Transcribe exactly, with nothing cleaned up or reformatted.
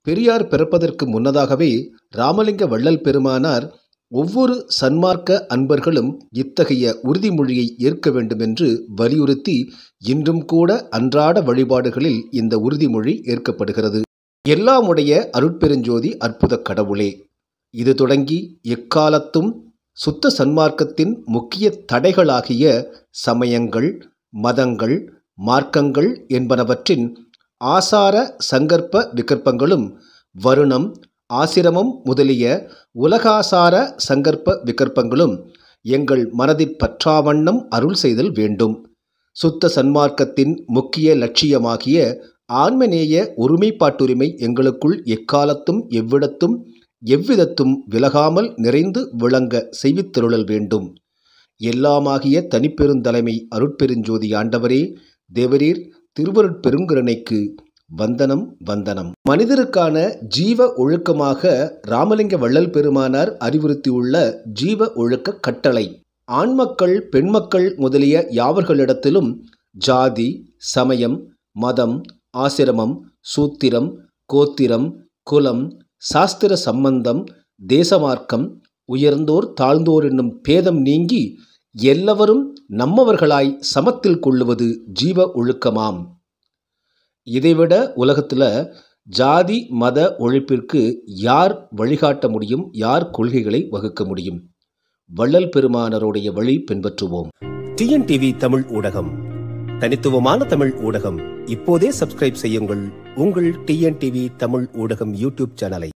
பெரியார் பிறப்பதற்கு முன்னதாகவே ராமலிங்க வள்ளல் பெருமானார் ஒவ்வொரு சன்மார்க்க அன்பர்களும் இத்தகைய உறுதிமொழியை ஏற்க வேண்டும் என்று வலியுறுத்தி இன்றும் கூட அன்றாட வழிபாடுகளில் இந்த உறுதிமொழி ஏற்கப்படுகிறது. எல்லாமுடைய அருட்பெருஞ்சோதி அற்புத கடவுளே, இது தொடங்கி எக்காலத்தும் சுத்த சன்மார்க்கத்தின் முக்கிய தடைகளாகிய சமயங்கள், மதங்கள், மார்க்கங்கள் என்பனவற்றின் ஆசார சங்கற்ப விகற்பங்களும் வருணம், ஆசிரமம் முதலிய உலகாசார சங்கற்ப விகற்பங்களும் எங்கள் மனதிற் பற்றாவண்ணம் அருள் செய்தல் வேண்டும். சுத்த சன்மார்க்கத்தின் முக்கிய லட்சியமாகிய ஆன்மநேய ஒருமைப்பாட்டுரிமை எங்களுக்குள் எக்காலத்தும் எவ்விடத்தும் எவ்விதத்தும் விலகாமல் நிறைந்து விளங்க செய்வித்தருளல் வேண்டும். எல்லாமாகிய தனிப்பெருந்தலைமை அருட்பெருஞ்சோதி ஆண்டவரே, தேவரீர் திருவருட்பெருங்கருணைக்கு வந்தனம் வந்தனம். மனிதருக்கான ஜீவ ஒழுக்கமாக ராமலிங்க வள்ளல் பெருமானார் அறிவுறுத்தியுள்ள ஜீவ ஒழுக்க கட்டளை ஆண்மக்கள் பெண்மக்கள் முதலிய யாவர்களிடத்திலும் ஜாதி, சமயம், மதம், ஆசிரமம், சூத்திரம், கோத்திரம், குலம், சாஸ்திர சம்பந்தம், தேசமார்க்கம், உயர்ந்தோர் தாழ்ந்தோர் என்னும் பேதம் நீங்கி எல்லாவரும் நம்மவர்களாய் சமத்தில் கொள்ளுவது ஜீவ ஒழுக்கமாம். இதைவிட உலகத்தில் ஜாதி மத ஒழிப்பிற்கு யார் வழிகாட்ட முடியும்? யார் கொள்கைகளை வகுக்க முடியும்? வள்ளல் பெருமானருடைய வழி பின்பற்றுவோம். டிஎன்டிவி தமிழ் ஊடகம், தனித்துவமான தமிழ் ஊடகம். இப்போதே சப்ஸ்கிரைப் செய்யுங்கள் உங்கள் டிஎன்டிவி தமிழ் ஊடகம் யூடியூப் சேனலை.